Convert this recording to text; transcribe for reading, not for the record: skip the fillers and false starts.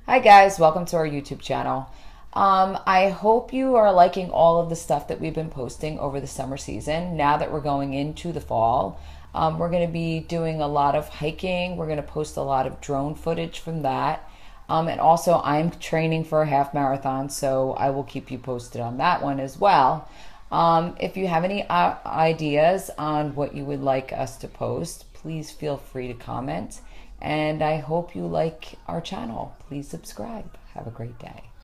Hi guys, welcome to our YouTube channel. I hope you are liking all of the stuff that we've been posting over the summer season. Now that we're going into the fall, we're going to be doing a lot of hiking. We're going to post a lot of drone footage from that. And also I'm training for a half marathon, so I will keep you posted on that one as well. If you have any ideas on what you would like us to post, please feel free to comment. And I hope you like our channel. Please subscribe. Have a great day.